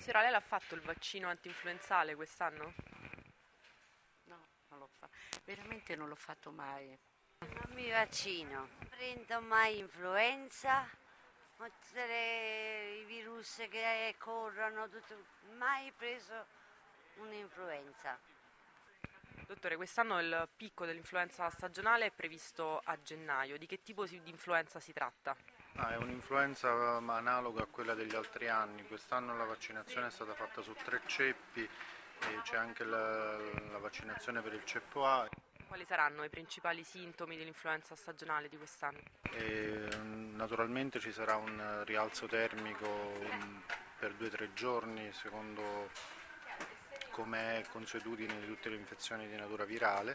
Signora, lei l'ha fatto il vaccino antinfluenzale quest'anno? No, non l'ho fatto, veramente non l'ho fatto mai. Non mi vaccino, non prendo mai influenza, tutti i virus che corrono, mai preso un'influenza. Dottore, quest'anno il picco dell'influenza stagionale è previsto a gennaio. Di che tipo di influenza si tratta? È un'influenza ma analoga a quella degli altri anni. Quest'anno la vaccinazione è stata fatta su 3 ceppi e c'è anche la vaccinazione per il ceppo A. Quali saranno i principali sintomi dell'influenza stagionale di quest'anno? Naturalmente ci sarà un rialzo termico per 2 o 3 giorni, secondo come è consuetudine di tutte le infezioni di natura virale.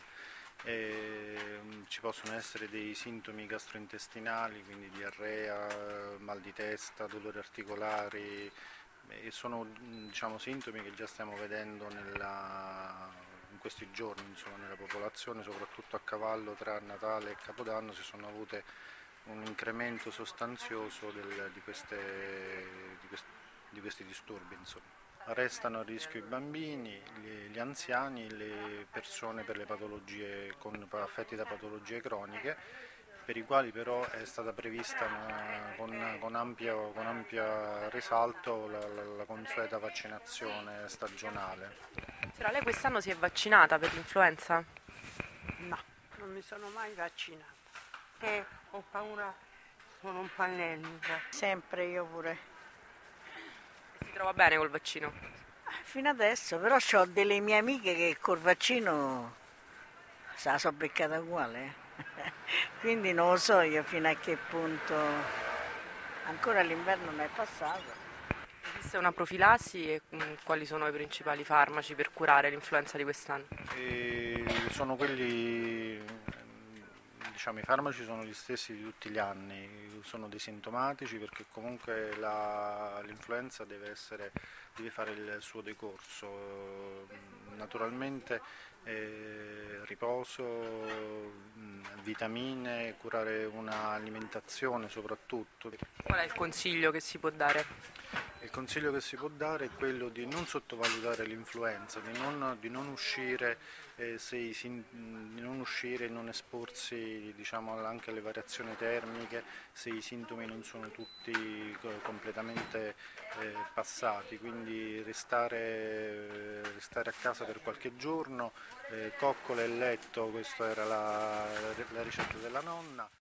Ci possono essere dei sintomi gastrointestinali, quindi diarrea, mal di testa, dolori articolari, e sono diciamo, sintomi che già stiamo vedendo in questi giorni, insomma, nella popolazione, soprattutto a cavallo tra Natale e Capodanno si sono avute un incremento sostanzioso di questi disturbi. Insomma. Restano a rischio i bambini, gli anziani, le persone per le patologie affetti da patologie croniche, per i quali però è stata prevista con ampio risalto la consueta vaccinazione stagionale. Signora, lei quest'anno si è vaccinata per l'influenza? No, non mi sono mai vaccinata. Ho paura, sono un po' allergica. Sempre io pure. E si trova bene col vaccino? Fino adesso, però ho delle mie amiche che col vaccino se la so beccata uguale. Quindi non lo so io fino a che punto. Ancora l'inverno non è passato. Esiste una profilassi e quali sono i principali farmaci per curare l'influenza di quest'anno? E sono quelli, diciamo, i farmaci sono gli stessi di tutti gli anni, sono dei sintomatici perché comunque l'influenza deve fare il suo decorso. Naturalmente riposo, vitamine, curare un'alimentazione soprattutto. Qual è il consiglio che si può dare? Il consiglio che si può dare è quello di non sottovalutare l'influenza, di non uscire, di non uscire e non esporsi diciamo, anche alle variazioni termiche se i sintomi non sono tutti completamente passati, quindi restare a casa per qualche giorno, coccole e letto, questa era la ricetta della nonna.